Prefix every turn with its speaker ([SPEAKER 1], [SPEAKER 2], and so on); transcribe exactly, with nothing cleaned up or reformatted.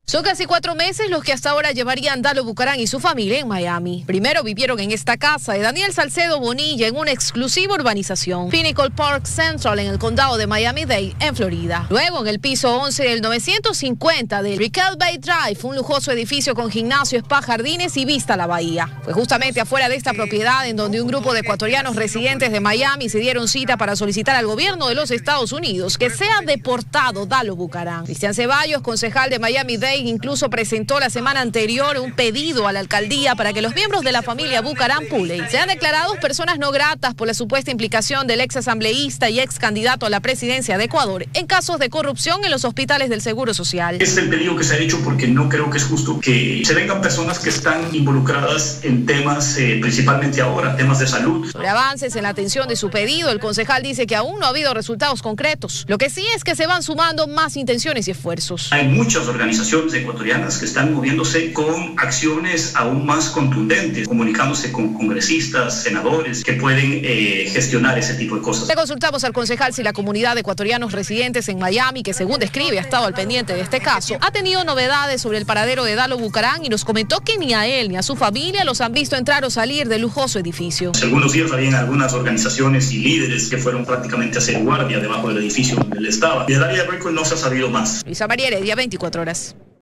[SPEAKER 1] Son casi cuatro meses los que hasta ahora llevarían Dalo Bucaram y su familia en Miami. Primero vivieron en esta casa de Daniel Salcedo Bonilla en una exclusiva urbanización, Pinnacle Park Central, en el condado de Miami-Dade, en Florida. Luego en el piso once del novecientos cincuenta de Brickell Bay Drive, un lujoso edificio con gimnasio, spa, jardines y vista a la bahía. Fue justamente afuera de esta propiedad en donde un grupo de ecuatorianos residentes de Miami se dieron cita para solicitar al gobierno de los Estados Unidos que sea deportado Dalo Bucaram. Cristian Ceballos, concejal de Miami-Dade, incluso presentó la semana anterior un pedido a la alcaldía para que los miembros de la familia Bucaram Puley sean declarados personas no gratas por la supuesta implicación del ex asambleísta y ex candidato a la presidencia de Ecuador en casos de corrupción en los hospitales del Seguro Social.
[SPEAKER 2] Es el pedido que se ha hecho porque no creo que es justo que se vengan personas que están involucradas en temas, eh, principalmente ahora, temas de salud.
[SPEAKER 1] Sobre avances en la atención de su pedido, el concejal dice que aún no ha habido resultados concretos. Lo que sí es que se van sumando más intenciones y esfuerzos.
[SPEAKER 2] Hay muchas organizaciones ecuatorianas que están moviéndose con acciones aún más contundentes, comunicándose con congresistas, senadores que pueden eh, gestionar ese tipo de cosas.
[SPEAKER 1] Le consultamos al concejal si la comunidad de ecuatorianos residentes en Miami, que según describe ha estado al pendiente de este caso, ha tenido novedades sobre el paradero de Dalo Bucaram y nos comentó que ni a él ni a su familia los han visto entrar o salir del lujoso edificio.
[SPEAKER 2] Hace algunos días habían algunas organizaciones y líderes que fueron prácticamente a hacer guardia debajo del edificio donde él estaba. Y del área de Brickell no se ha sabido más.
[SPEAKER 1] Luisa María Heredia, veinticuatro horas.